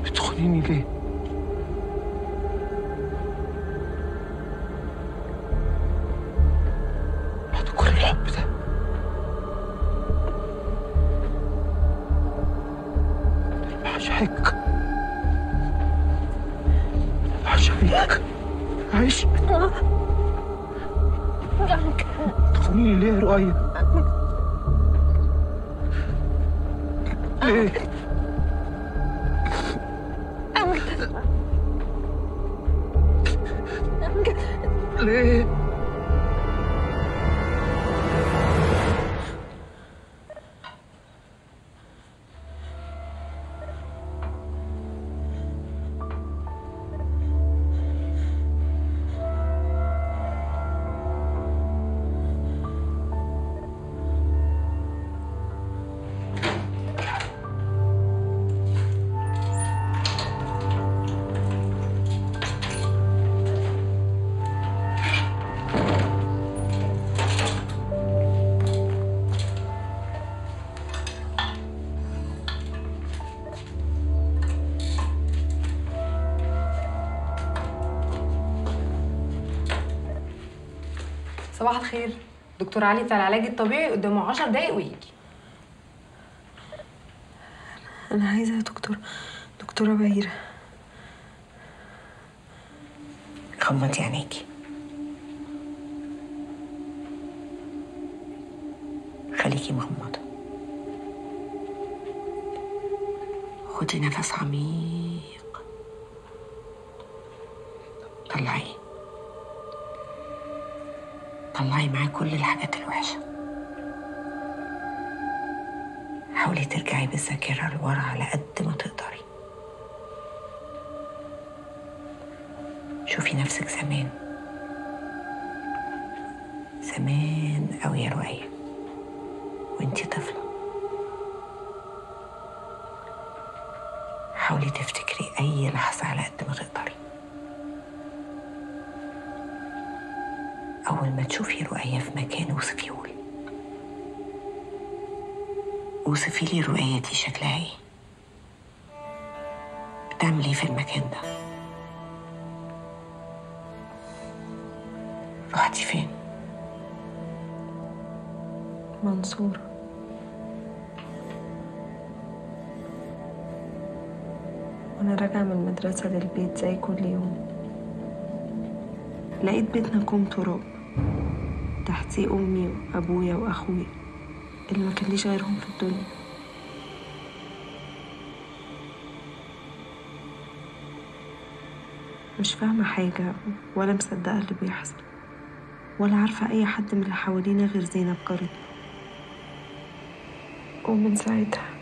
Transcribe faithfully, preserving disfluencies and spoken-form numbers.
بتخونيني ليه؟ بعد كل الحب ده بعشقك بعشقك عيش. تخونيني ليه يا رؤية؟ ليه؟ ليه؟ صباح الخير. دكتور علي بتاع العلاج الطبيعي قدامه عشر دقايق ويجي. أنا عايزة يا دكتور دكتورة بهيرة. غمضي عينيكي، خليكي مغمضة، خدي نفس عميق، طلعي طلعي معاه كل الحاجات الوحشة. حاولي ترجعي بالذاكرة لورا على قد ما تقدري. شوفي نفسك زمان زمان أوي يا رؤية وانتي طفلة. حاولي تفتكري أي لحظة على قد ما تقدري. أول ما تشوفي رؤية في مكان وصفيه لي، وصفي لي الرؤية دي شكلها ايه، بتعمل ايه في المكان ده، رحتي فين؟ منصورة. وأنا راجعة من المدرسة للبيت زي كل يوم، لقيت بيتنا كوم تراب، تحتيه أمي وأبويا وأخويا اللي ما كانليش غيرهم في الدنيا. مش فاهمة حاجة ولا مصدقة اللي بيحصل، ولا عارفة أي حد من اللي حوالينا غير زينب جارتنا. ومن ساعتها